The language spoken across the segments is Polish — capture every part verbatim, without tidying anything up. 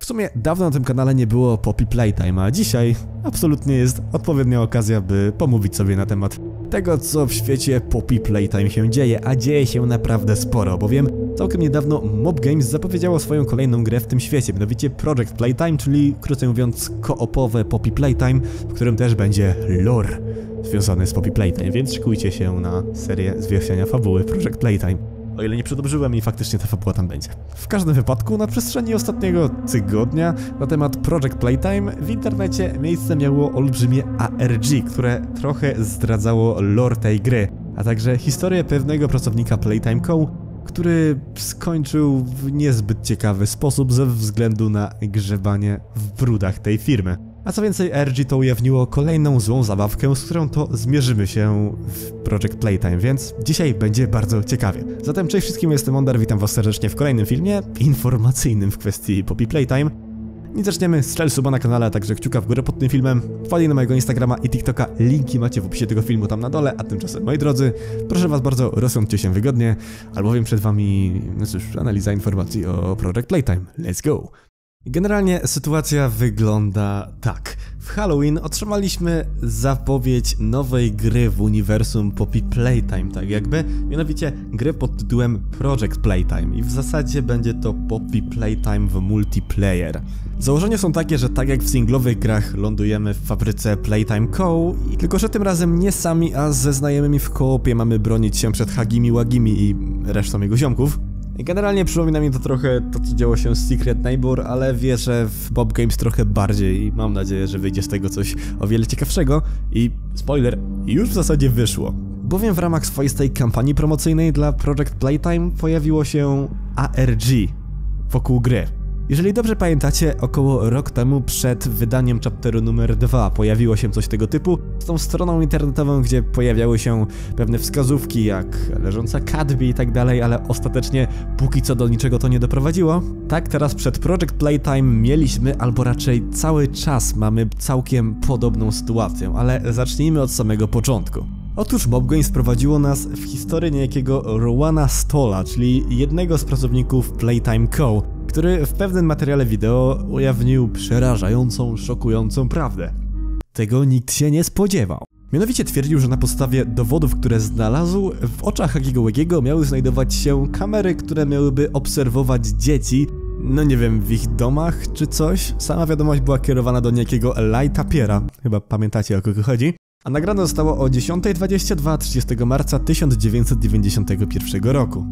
W sumie dawno na tym kanale nie było Poppy Playtime, a dzisiaj absolutnie jest odpowiednia okazja, by pomówić sobie na temat tego, co w świecie Poppy Playtime się dzieje, a dzieje się naprawdę sporo, bowiem całkiem niedawno Mob Games zapowiedziało swoją kolejną grę w tym świecie, mianowicie Project Playtime, czyli krócej mówiąc koopowe Poppy Playtime, w którym też będzie lore związany z Poppy Playtime, więc szykujcie się na serię zwiastania fabuły Project Playtime. O ile nie przedobrzyłem i faktycznie ta fabuła tam będzie. W każdym wypadku na przestrzeni ostatniego tygodnia na temat Project Playtime w internecie miejsce miało olbrzymie A R G, które trochę zdradzało lore tej gry, a także historię pewnego pracownika Playtime Co., który skończył w niezbyt ciekawy sposób ze względu na grzebanie w brudach tej firmy. A co więcej, A R G to ujawniło kolejną złą zabawkę, z którą to zmierzymy się w Project Playtime, więc dzisiaj będzie bardzo ciekawie. Zatem cześć wszystkim, jestem Ondar, witam was serdecznie w kolejnym filmie informacyjnym w kwestii Poppy Playtime. I zaczniemy, strzel suba na kanale, a także kciuka w górę pod tym filmem, wpadnij na mojego Instagrama i TikToka, linki macie w opisie tego filmu tam na dole, a tymczasem, moi drodzy, proszę was bardzo, rozsądźcie się wygodnie, albowiem przed wami, no cóż, analiza informacji o Project Playtime. Let's go! Generalnie sytuacja wygląda tak. W Halloween otrzymaliśmy zapowiedź nowej gry w uniwersum Poppy Playtime, tak jakby, mianowicie gry pod tytułem Project Playtime i w zasadzie będzie to Poppy Playtime w multiplayer. Założenia są takie, że tak jak w singlowych grach lądujemy w fabryce Playtime Co., tylko że tym razem nie sami, a ze znajomymi w koopie mamy bronić się przed Hagimi Wagimi i resztą jego ziomków. Generalnie przypomina mi to trochę to, co działo się z Secret Neighbor, ale wierzę w Mob Games trochę bardziej i mam nadzieję, że wyjdzie z tego coś o wiele ciekawszego. I spoiler, już w zasadzie wyszło. Bowiem w ramach swoistej kampanii promocyjnej dla Project Playtime pojawiło się A R G wokół gry. Jeżeli dobrze pamiętacie, około rok temu przed wydaniem chapteru numer dwa pojawiło się coś tego typu z tą stroną internetową, gdzie pojawiały się pewne wskazówki jak leżąca Cadby i tak dalej, ale ostatecznie póki co do niczego to nie doprowadziło. Tak teraz przed Project Playtime mieliśmy, albo raczej cały czas mamy całkiem podobną sytuację, ale zacznijmy od samego początku. Otóż Mob Games prowadziło nas w historię niejakiego Rowana Stolla, czyli jednego z pracowników Playtime Co., który w pewnym materiale wideo ujawnił przerażającą, szokującą prawdę. Tego nikt się nie spodziewał. Mianowicie twierdził, że na podstawie dowodów, które znalazł, w oczach Hagiego Wagiego miały znajdować się kamery, które miałyby obserwować dzieci, no nie wiem, w ich domach czy coś. Sama wiadomość była kierowana do niejakiego Lighta Piera, chyba pamiętacie o kogo chodzi. A nagrane zostało o dziesiąta dwadzieścia dwa trzydziestego marca tysiąc dziewięćset dziewięćdziesiątego pierwszego roku.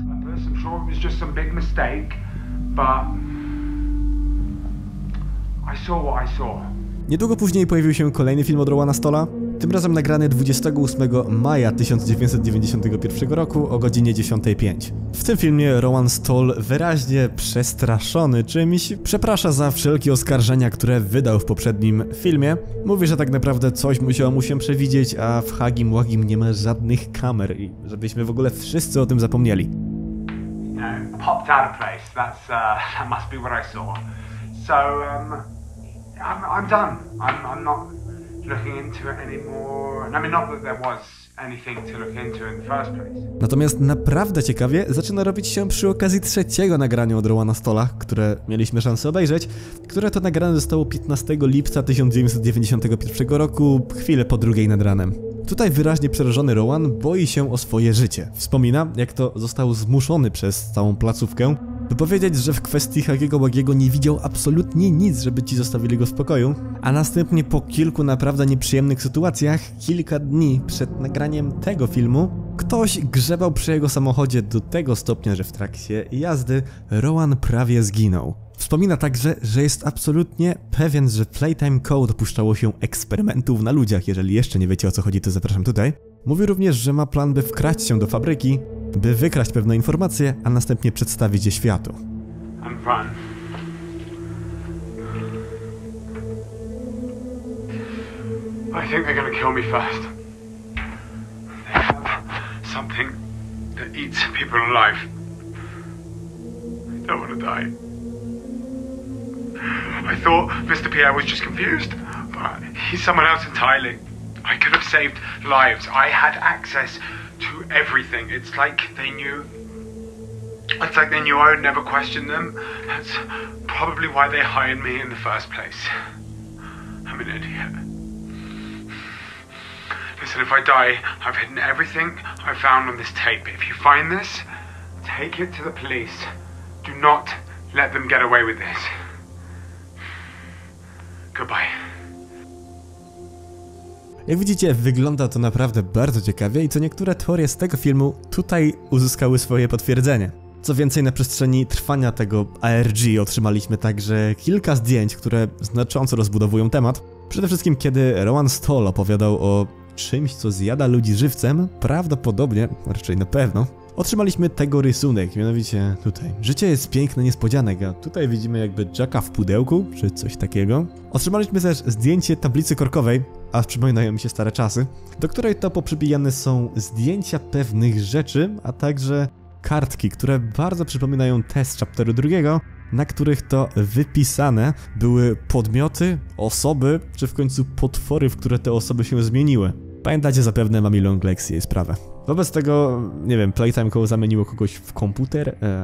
Niedługo później pojawił się kolejny film od Rowana Stolla, tym razem nagrany dwudziestego ósmego maja tysiąc dziewięćset dziewięćdziesiątego pierwszego roku o godzinie dziesiątej pięć. W tym filmie Rowan Stoll wyraźnie przestraszony czymś przeprasza za wszelkie oskarżenia, które wydał w poprzednim filmie. Mówi, że tak naprawdę coś musiało mu się przewidzieć, a w Hagim Wagim nie ma żadnych kamer i żebyśmy w ogóle wszyscy o tym zapomnieli. No, popped out of place. That's uh, that must be what I saw. So um, I'm I'm done. I'm I'm not looking into it anymore. I mean, not that there was anything to look into in the first place. Natomiast naprawdę ciekawie zaczyna robić się przy okazji trzeciego nagrania od Rowana Stolla, które mieliśmy szansę obejrzeć, które to nagrane zostało piętnastego lipca tysiąc dziewięćset dziewięćdziesiątego pierwszego roku, chwilę po drugiej nad ranem. Tutaj wyraźnie przerażony Rowan boi się o swoje życie. Wspomina, jak to został zmuszony przez całą placówkę, by powiedzieć, że w kwestii Hagiego Wagiego nie widział absolutnie nic, żeby ci zostawili go w spokoju, a następnie po kilku naprawdę nieprzyjemnych sytuacjach, kilka dni przed nagraniem tego filmu, ktoś grzebał przy jego samochodzie do tego stopnia, że w trakcie jazdy Rowan prawie zginął. Wspomina także, że jest absolutnie pewien, że Playtime Co. dopuszczało się eksperymentów na ludziach. Jeżeli jeszcze nie wiecie, o co chodzi, to zapraszam tutaj. Mówi również, że ma plan, by wkraść się do fabryki, by wykraść pewne informacje, a następnie przedstawić je światu. I'm fine. I think they're gonna kill me first. They have something that eats people alive. I don't want to die. I thought Mister Pierre was just confused, but he's someone else entirely. I could have saved lives. I had access to everything. It's like they knew It's like they knew I would never question them. That's probably why they hired me in the first place. I'm an idiot. Listen, if I die, I've hidden everything I found on this tape. If you find this, take it to the police. Do not let them get away with this. Goodbye. Jak widzicie, wygląda to naprawdę bardzo ciekawie i co niektóre teorie z tego filmu tutaj uzyskały swoje potwierdzenie. Co więcej, na przestrzeni trwania tego A R G otrzymaliśmy także kilka zdjęć, które znacząco rozbudowują temat. Przede wszystkim kiedy Rowan Stoll opowiadał o czymś, co zjada ludzi żywcem, prawdopodobnie, raczej na pewno, otrzymaliśmy tego rysunek, mianowicie tutaj. Życie jest piękne niespodzianek, a tutaj widzimy jakby Jacka w pudełku, czy coś takiego. Otrzymaliśmy też zdjęcie tablicy korkowej, a przypominają mi się stare czasy, do której to poprzybijane są zdjęcia pewnych rzeczy, a także kartki, które bardzo przypominają te z chapteru drugiego, na których to wypisane były podmioty, osoby, czy w końcu potwory, w które te osoby się zmieniły. Pamiętacie zapewne Mami Long Legs jej sprawę. Wobec tego, nie wiem, Playtime Co. zamieniło kogoś w komputer, eee,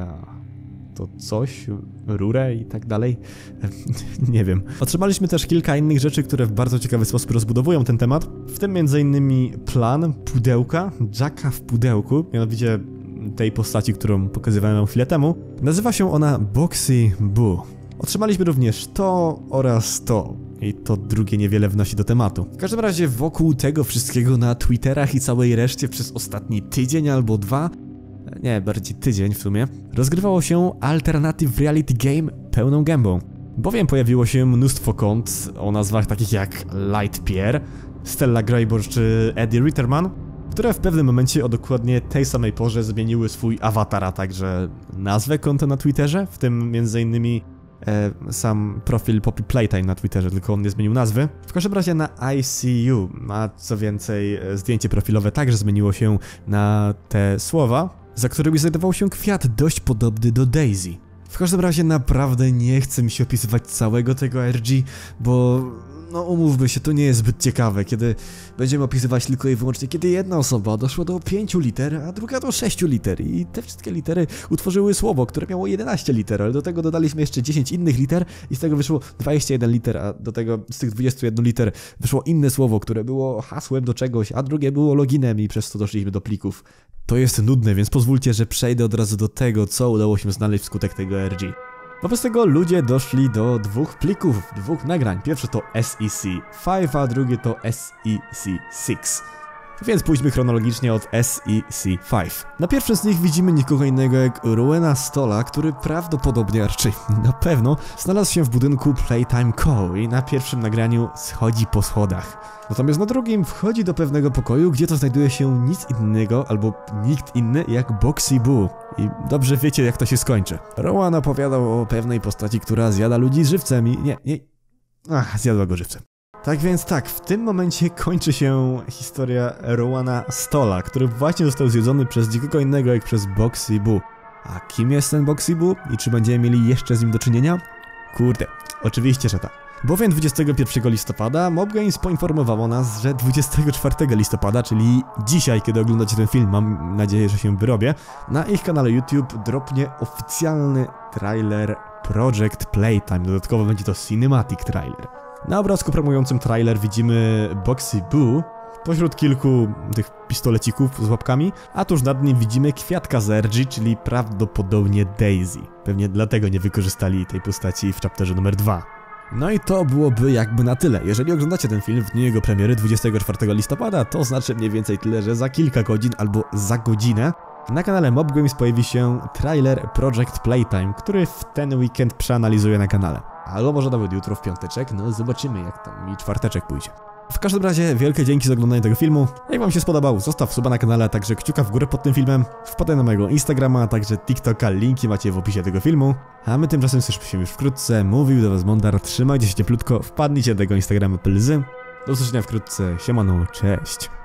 to coś, rurę i tak dalej, eee, nie wiem. Otrzymaliśmy też kilka innych rzeczy, które w bardzo ciekawy sposób rozbudowują ten temat, w tym między innymi plan pudełka, Jacka w pudełku, mianowicie tej postaci, którą pokazywałem chwilę temu. Nazywa się ona Boxy Boo. Otrzymaliśmy również to oraz to. I to drugie niewiele wnosi do tematu. W każdym razie wokół tego wszystkiego na Twitterach i całej reszcie przez ostatni tydzień albo dwa, nie, bardziej tydzień w sumie, rozgrywało się Alternative Reality Game pełną gębą. Bowiem pojawiło się mnóstwo kont o nazwach takich jak Lightpierre, Stella Greyboard czy Eddie Ritterman, które w pewnym momencie o dokładnie tej samej porze zmieniły swój awatar, a także nazwę konta na Twitterze, w tym między innymi e, sam profil Poppy Playtime na Twitterze, tylko on nie zmienił nazwy. W każdym razie na I C U, a co więcej zdjęcie profilowe także zmieniło się na te słowa, za którymi znajdował się kwiat dość podobny do Daisy. W każdym razie naprawdę nie chcę mi się opisywać całego tego R G, bo no umówmy się, to nie jest zbyt ciekawe, kiedy będziemy opisywać tylko i wyłącznie, kiedy jedna osoba doszła do pięciu liter, a druga do sześciu liter i te wszystkie litery utworzyły słowo, które miało jedenaście liter, ale do tego dodaliśmy jeszcze dziesięć innych liter i z tego wyszło dwadzieścia jeden liter, a do tego z tych dwudziestu jeden liter wyszło inne słowo, które było hasłem do czegoś, a drugie było loginem i przez to doszliśmy do plików. To jest nudne, więc pozwólcie, że przejdę od razu do tego, co udało się znaleźć wskutek tego R G. Wobec tego ludzie doszli do dwóch plików, dwóch nagrań. Pierwszy to S E C pięć, a drugie to S E C sześć. Więc pójdźmy chronologicznie od S E C pięć. Na pierwszym z nich widzimy nikogo innego jak Rowena Stolla, który prawdopodobnie, raczej na pewno, znalazł się w budynku Playtime Co. i na pierwszym nagraniu schodzi po schodach. Natomiast na drugim wchodzi do pewnego pokoju, gdzie to znajduje się nic innego, albo nikt inny jak Boxy Boo. I dobrze wiecie, jak to się skończy. Rowan opowiadał o pewnej postaci, która zjada ludzi żywcem i nie, nie... Ach, zjadła go żywcem. Tak więc tak, w tym momencie kończy się historia Rowana Stolla, który właśnie został zjedzony przez nikogo innego jak przez Boxy Boo. A kim jest ten Boxy Boo i czy będziemy mieli jeszcze z nim do czynienia? Kurde, oczywiście, że tak. Bowiem dwudziestego pierwszego listopada Mob Games poinformowało nas, że dwudziestego czwartego listopada, czyli dzisiaj, kiedy oglądacie ten film, mam nadzieję, że się wyrobię, na ich kanale YouTube dropnie oficjalny trailer Project Playtime. Dodatkowo będzie to cinematic trailer. Na obrazku promującym trailer widzimy Boxy Boo pośród kilku tych pistolecików z łapkami, a tuż nad nim widzimy kwiatka z R G, czyli prawdopodobnie Daisy. Pewnie dlatego nie wykorzystali tej postaci w chapterze numer dwa. No i to byłoby jakby na tyle. Jeżeli oglądacie ten film w dniu jego premiery dwudziestego czwartego listopada, to znaczy mniej więcej tyle, że za kilka godzin albo za godzinę na kanale Mob Games pojawi się trailer Project Playtime, który w ten weekend przeanalizuję na kanale. Albo może nawet jutro w piąteczek, no zobaczymy jak tam mi czwarteczek pójdzie. W każdym razie wielkie dzięki za oglądanie tego filmu. Jak wam się spodobał, zostaw suba na kanale, a także kciuka w górę pod tym filmem. Wpadaj na mojego Instagrama, a także TikToka, linki macie w opisie tego filmu. A my tymczasem słyszymy się już wkrótce. Mówił do was Mondar, trzymajcie się cieplutko, wpadnijcie do tego Instagrama Plzy. Do usłyszenia wkrótce, siemano, cześć.